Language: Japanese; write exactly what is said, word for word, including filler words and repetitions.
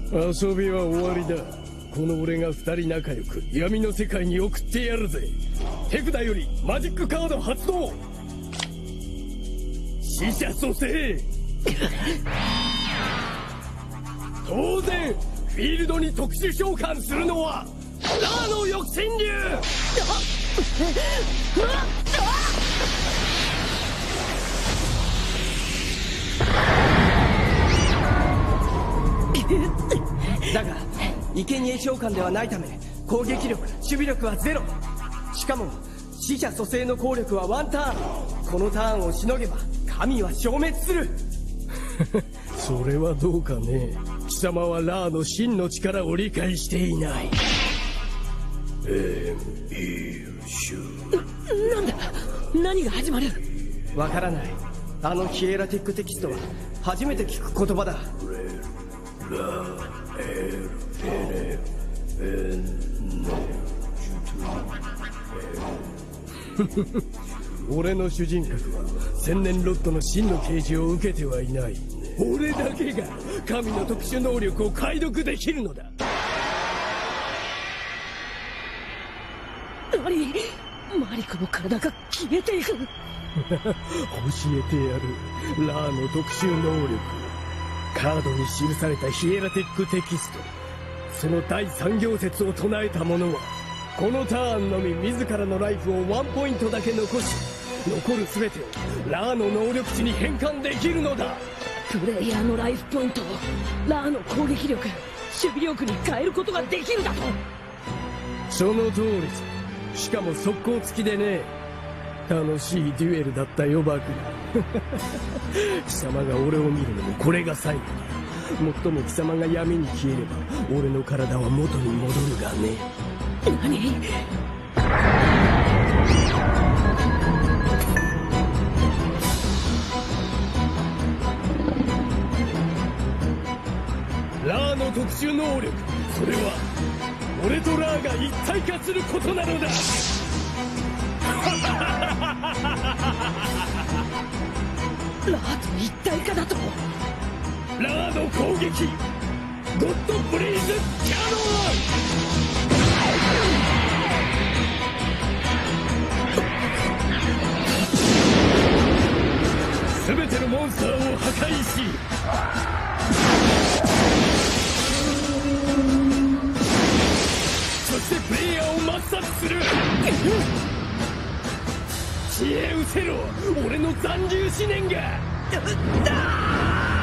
遊びは終わりだ。この俺が二人仲良く闇の世界に送ってやるぜ。手札よりマジックカード発動。死者蘇生。当然フィールドに特殊召喚するのはラーの翼神竜。 だが生贄召喚ではないため攻撃力守備力はゼロ。しかも死者蘇生の効力はワンターン。このターンをしのげば神は消滅する。 それはどうかね。貴様はラーの真の力を理解していない。エンイルシュ。 なんだ、何が始まる。 わからない。あのヒエラティックテキストは初めて聞く言葉だ。 ラエルエレエンネジュトゥ俺の主人格は千年ロッドの真の啓示を受けてはいない。俺だけが神の特殊能力を解読できるのだ。 何、マリコの体が消えていく。 教えてやる。ラーの特殊能力。カードに記されたヒエラティックテキスト。その第三行説を唱えた者はこのターンのみ自らのライフをワンポイントだけ残し、残る全てをラーの能力値に変換できるのだ。 プレイヤーのライフポイントをラーの攻撃力、守備力に変えることができるだと。 その通りさ。しかも速攻付きでね。楽しいデュエルだったよバクラ。貴様が俺を見るのもこれが最後だ。もっとも貴様が闇に消えれば俺の体は元に戻るがね。 何。 ラーの特殊能力、それは俺とラーが一体化することなのだ。 ラーと一体化だと。 ラーの攻撃、ゴッドブリーズキャノン。すべてのモンスターを破壊し、そしてプレイヤーを抹殺する。知恵失せろ、俺の残留思念が。だー